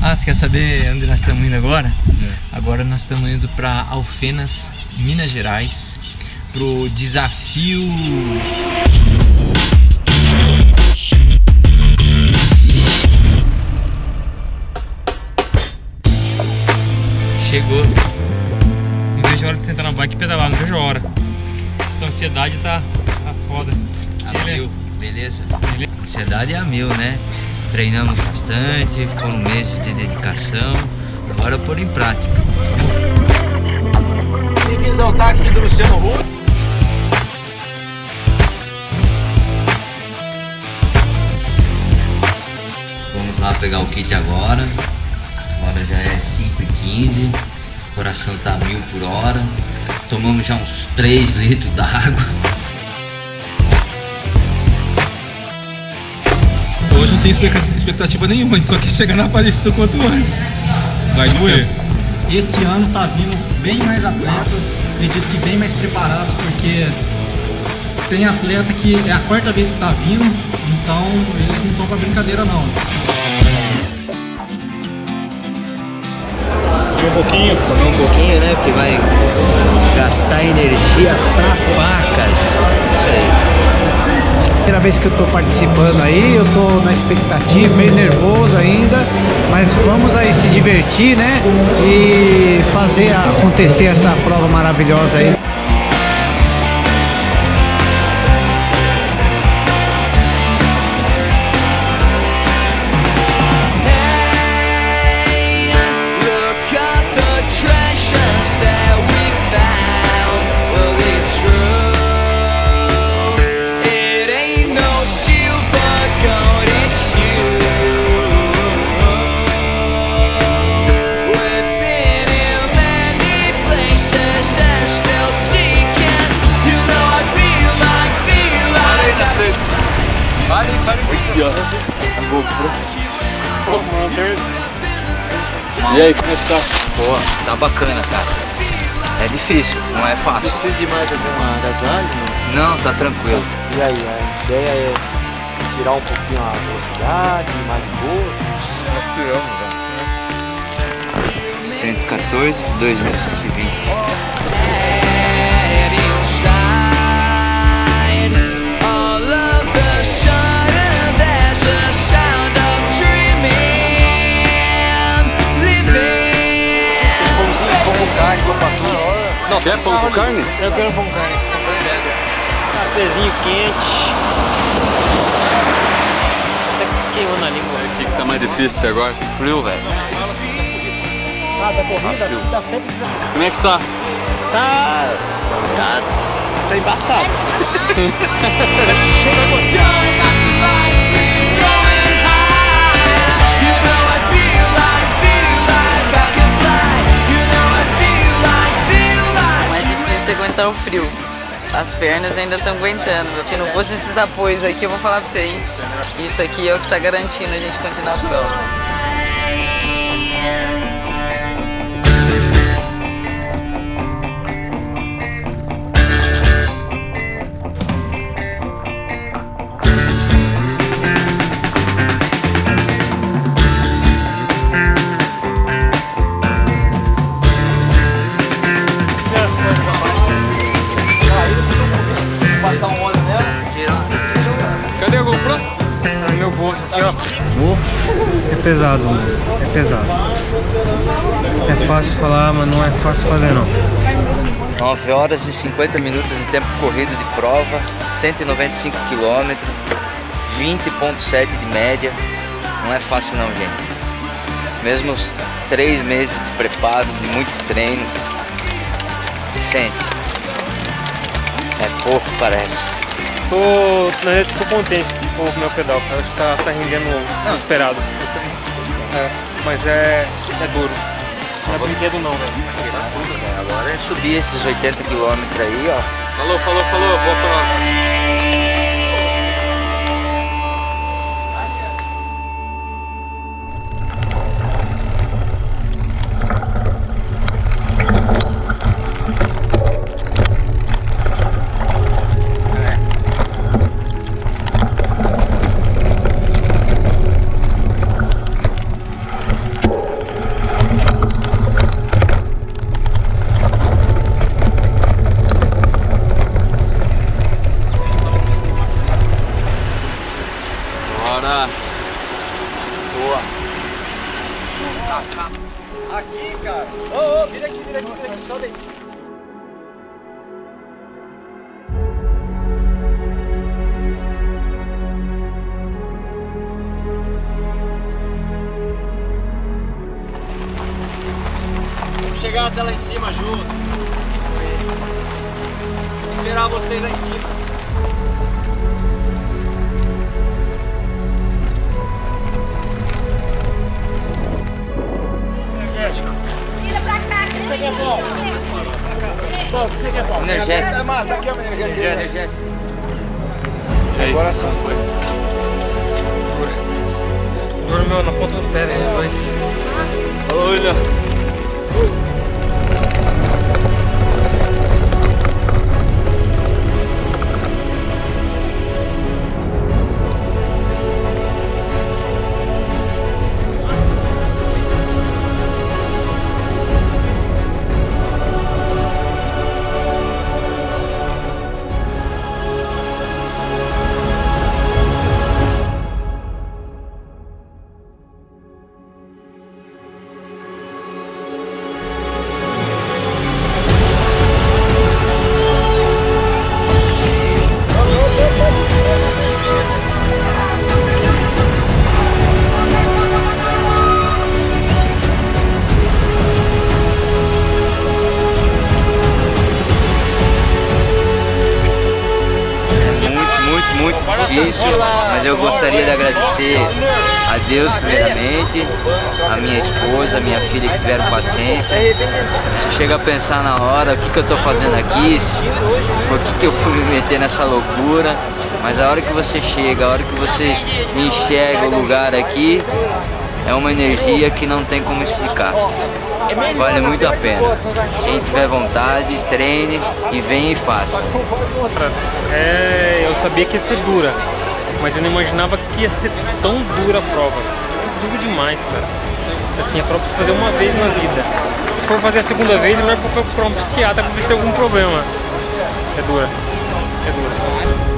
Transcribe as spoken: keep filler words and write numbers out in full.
Ah, você quer saber onde nós estamos indo agora? É. Agora nós estamos indo para Alfenas, Minas Gerais, pro desafio... Chegou. Não vejo a hora de sentar na bike e pedalar, não vejo a hora. Essa ansiedade tá, tá foda. A mil, beleza? Ansiedade é a mil, né? Treinamos bastante, foram meses de dedicação, agora pôr em prática. Bem-vindos ao táxi do Luciano Huck. Vamos lá pegar o kit agora. Agora já é cinco e quinze, o coração tá a mil por hora. Tomamos já uns três litros d'água. Hoje não tem expectativa nenhuma, a gente só quer chegar na Aparecida o quanto antes. Vai doer. Esse ano tá vindo bem mais atletas, acredito que bem mais preparados, porque tem atleta que é a quarta vez que tá vindo, então eles não estão pra brincadeira não. Um pouquinho, comer um pouquinho, né? Porque vai gastar energia pra pacas. Isso aí. Primeira vez que eu tô participando aí, eu tô na expectativa, meio nervoso ainda, mas vamos aí se divertir, né? E fazer acontecer essa prova maravilhosa aí. E aí, como é que tá? Pô, tá bacana, cara. É difícil, não é fácil. Precisa de mais alguma agasalho? Não, tá tranquilo. E aí, a ideia é tirar um pouquinho a velocidade, mais de boa? cento e quatorze, dois mil cento e vinte. Não, quer pão com carne? Eu quero pão com carne. Cafezinho quente. Tá queimando na língua. O que, que tá mais difícil até agora? Frio, velho. Ah, da corrida? Tá sempre... Como é que tá? Tá... Tá... Tá embaçado. Aguentar o frio. As pernas ainda estão aguentando. Se não fosse esses apoios aqui, eu vou falar pra você, hein? Isso aqui é o que tá garantindo a gente continuar a prova. Cadê a GoPro? Tá no meu bolso aqui, ó. Oh, é pesado, mano. É pesado. É fácil falar, mas não é fácil fazer não. nove horas e cinquenta minutos de tempo corrido de prova, cento e noventa e cinco quilômetros, vinte vírgula sete de média. Não é fácil não, gente. Mesmo os três meses de preparo, de muito treino, sente. É pouco, parece. Tô, na verdade, tô contente com o meu pedal, cara. Acho que tá, tá rendendo não. Esperado. É, mas é, é duro. Não é brinquedo não, velho. Agora é subir esses oitenta quilômetros aí, ó. Falou, falou, falou. Boa prova. Aqui, cara. Ô, ô, vira aqui, vira aqui, vira aqui, sobe aí. Vamos chegar até lá em cima junto. Vou esperar vocês lá em cima. Isso aqui é bom. Bom, isso aqui é bom. Energético. Tá aqui, ó, energético. Agora só foi. Dormiu na ponta do pé, né? Dois. Olha. Muito difícil, mas eu gostaria de agradecer a Deus primeiramente, a minha esposa, a minha filha que tiveram paciência. Você chega a pensar na hora, o que, que eu estou fazendo aqui, por que, que eu fui me meter nessa loucura, mas a hora que você chega, a hora que você enxerga o lugar aqui, é uma energia que não tem como explicar. Vale muito a pena. Quem tiver vontade, treine e venha e faça. É, eu sabia que ia ser dura, mas eu não imaginava que ia ser tão dura a prova. É duro demais, cara. Assim, a prova precisa fazer uma vez na vida. Se for fazer a segunda vez, é melhor procurar um psiquiatra pra ver se tem algum problema. É dura. É dura.